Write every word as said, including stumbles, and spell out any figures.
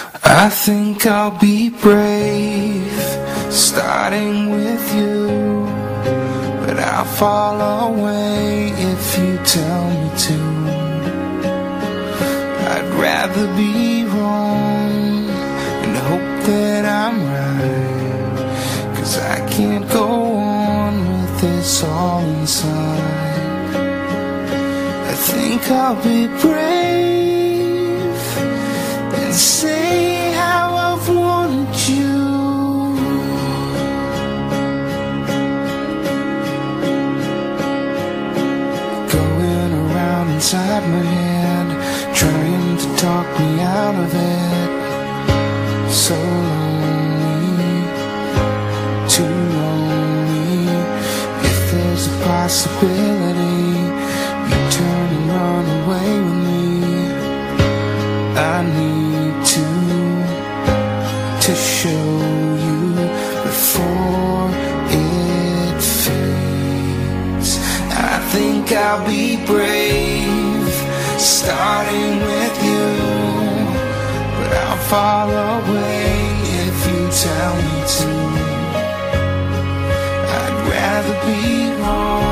I think I'll be brave, starting with you, but I'll fall away if you tell me to. I'd rather be wrong and hope that I'm right, 'cause I can't go on with this all inside. I think I'll be brave and say how I've wanted you. Going around inside my head, trying to talk me out of it. So lonely, too lonely. If there's a possibility you turn and run away with me, I need to, to show you before it fades. I think I'll be brave, starting with you, but I'll fall away if you tell me to. I'd rather be wrong